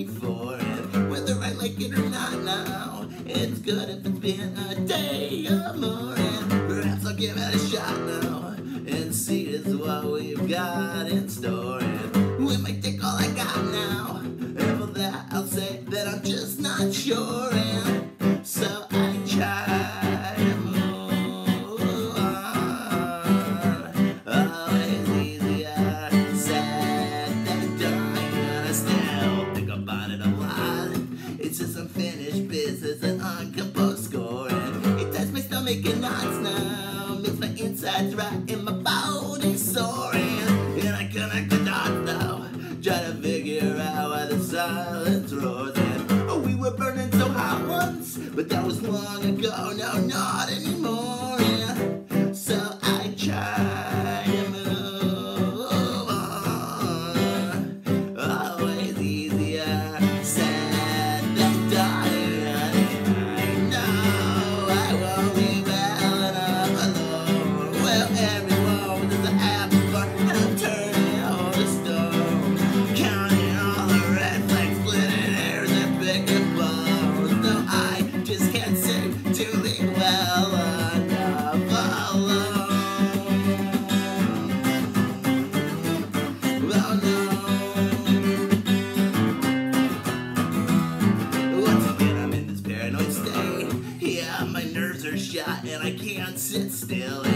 for it. Whether I like it or not now, it's good if it's been a day or more. And perhaps I'll give it a shot now and see just what we've got in store. And we might take all I got now, and for that I'll say that I'm just not sure. And so I try to move on. Always easier said than done, and I still think about it a lot. It's just unfinished business and uncomposed score, and it ties my stomach in knots now, makes my insides right and my body's sore. And I connect the dots now, try to figure out why the silence roars. And oh, we were burning so hot once, but that was long ago, no, not anymore. And so I try to move on. Always easier said than done. I know I won't be well enough alone. Well, everyone does have fun, and I'm turning all the stone, counting all the red flags, splitting hairs and picking bones. No, I just can't seem to leave well enough alone. Oh no. Once again, I'm in this paranoid state. Yeah, my nerves are shot and I can't sit still.